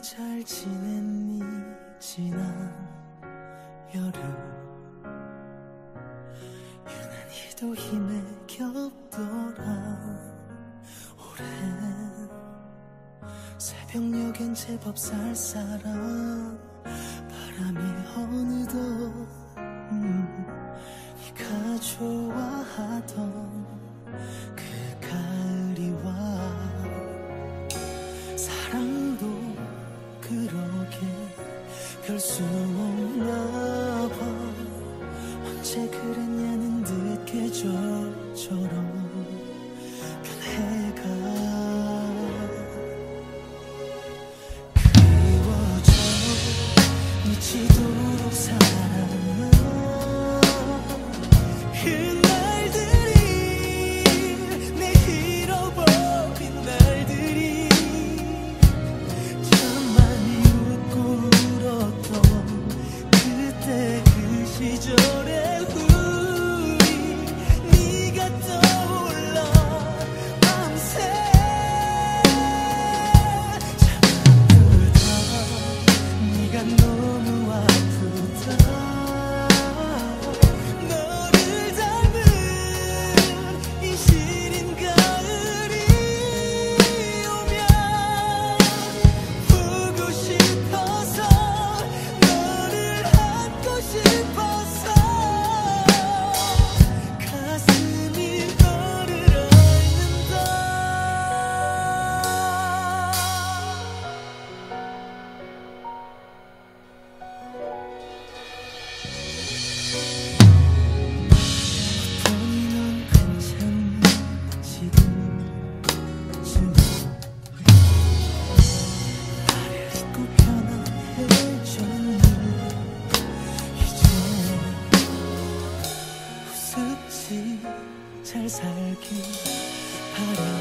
잘 지냈니 지난 여름. 유난히도 힘에 겹더라. 오랜 새벽녘엔 제법 쌀쌀한 바람이 어느덧 네가 좋아하던 그 가을이 와. 사랑도 그러게 별 수 없나 봐. 언제 그랬냐는 듯 계절처럼 변해가. 그리워져 미치도록 사랑한 그날들이, 내 잃어버린 날들이. 참 많이 웃고 울었던 그때 그 시절의 우리. 네가 떠올라 밤새 잠들다. 네가 너무 아프다. 너를 닮은 이 시린 가을이 오면 보고 싶어서, 너를 안고 싶어서 가슴이 너를 앓는다. 보니 넌 괜찮니 지금쯤. 나를 잊고 편안해졌니 이제. 우습지 잘 살길 바래.